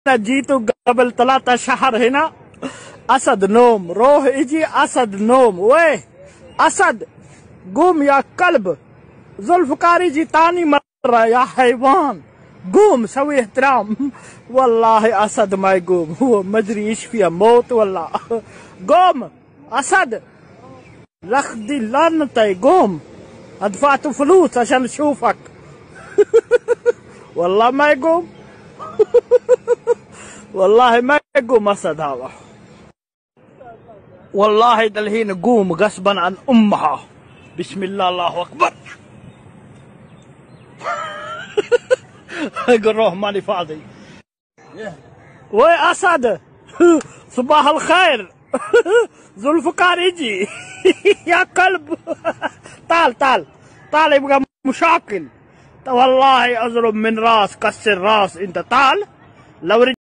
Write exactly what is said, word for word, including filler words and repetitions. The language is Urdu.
جيتوا قبل ثلاثة شهر هنا. اسد نوم، روح اجي اسد نوم. ويه اسد قوم يا كلب. ذوالفقار يجي تاني مرة يا حيوان، قوم سوي احترام. والله اسد ما يقوم، هو ما ادري ايش فيها، موت ولا. قوم اسد، لخدي لعنتي قوم. دفعت فلوس عشان اشوفك. والله ما يقوم. والله ما يقوم اسد هذا. والله الحين قوم غصبا عن امها. بسم الله الله اكبر. يقول روح ماني فاضي. وي اسد، صباح الخير. ذوالفقار يجي. يا كلب. تعال تعال تعال، يبقى مشاكل. والله اضرب من راس، كسر راس انت. تعال لو